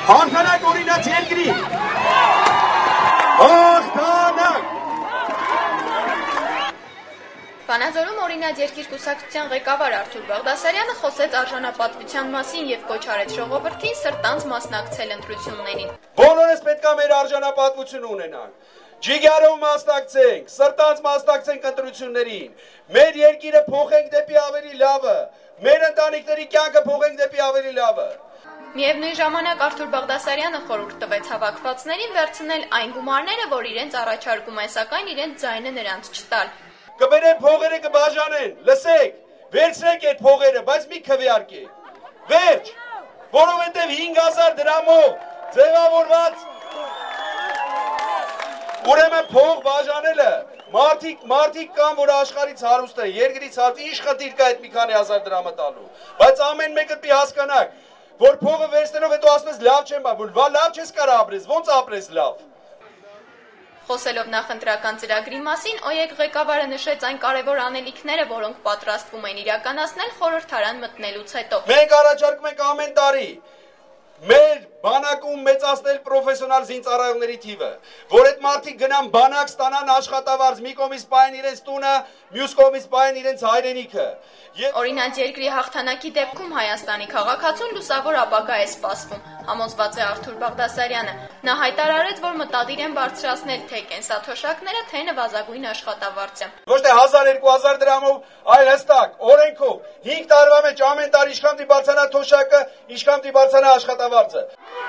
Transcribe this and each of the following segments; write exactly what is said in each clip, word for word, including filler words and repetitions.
Հաղթանակ Օրինաց երկրի։ Հաղթանակ։ Վանաձորում Օրինաց երկիր կուսակցության ղեկավար Արթուր Բաղդասարյանը խոսեց արժանապատվության մասին եւ կոչ արեց ժողովրդին սրտանց մասնակցել ընտրություններին։ Բոլորս պետք է մեր արժանապատվությունը ունենանք։ Ջիգարով մասնակցենք, սրտանց մասնակցենք ընտրություններին։ Մեր երկիրը փոխենք դեպի ավելի լավը, մեր ընտանիքների կյանքը փոխենք դեպի ավելի լավը։ Միևնույն ժամանակ Արթուր Բաղդասարյանը խորհուրդ տվեց հավաքվածներին վերցնել այն գումարները, որ իրենց առաջարկում են, սակայն իրենց ձայնը նրանց չտալ։ Կբերեն փողերը կբաժանեն, լսեք, վերցրեք այդ փողերը, բայց մի քվեարկեք։ Վերջ, որովհետև հինգ հազար դրամով ձևավորված ուրեմն փող բաժանելը, մարդիկ, մարդիկ կան, որ աշխարհից հարուստ է, երկրից հարուստ, ինչ խնդիր կա այդ մի քանի հազար դրամը տալու, բայց ամեն մեկը պիտի հասկանաք, որ փողը վերցնելով հետո ասում ես լավ չեմ ապրել, վա լավ չես կարող ապրես, ո՞նց ապրես լավ։ Խոսելով նախընտրական ծրագրի մասին, ՕԵԿ ղեկավարը նշեց այն կարևոր անելիքները, որոնք պատրաստվում են իրականացնել խորհրդարան մտնելուց հետո։ Մենք առաջարկում ենք ամեն տարի մեր բանակում մեծացնել պրոֆեսիոնալ զինծառայողների թիվը, որ այդ մարդիկ գնան բանակ ստանան աշխատավարձ, մի կողմից պահեն իրենց տունը, մյուս կողմից պահեն իրենց հայրենիքը։ Օրինաց երկրի հաղթանակի դեպքում Հայաստանի քաղաքացուն լուսավոր ապագա է սպասվում, համոզված է Արթուր Բաղդասարյանը։ Նա հայտարարեց, որ մտադիր են բարձրացնել թե կենսաթոշակները, թե նվազագույն աշխատավարձը։ Ոչ թե հազար երկու հազար դրամով, այլ հստակ, օրենքով, հինգ տարվա մեջ ամեն տարի ինչքան պիտի բարձրանա թոշակը, ինչքան պիտի բարձրանա աշխատավարձը։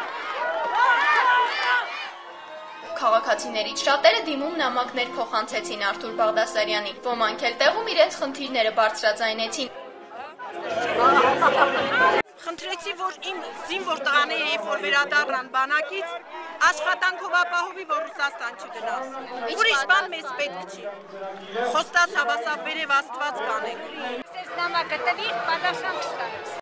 Քաղաքացիներից շատերը դիմում նամակներ փոխանցեցին Արթուր Բաղդասարյանին, ոմանք էլ տեղում իրենց խնդիրները բարձրաձայնեցին։ Խնդրեցի, որ իմ զինվոր տղաները երբ որ վերադառնան բանակից, աշխատանքով ապահովի, որ Ռուսաստան չգնաս։ Ուրիշ բան մեզ պետք չի։ Խոստաց հավասար վերև Աստված կանենք։ Նամակը տվիր, պատասխան կստանաս։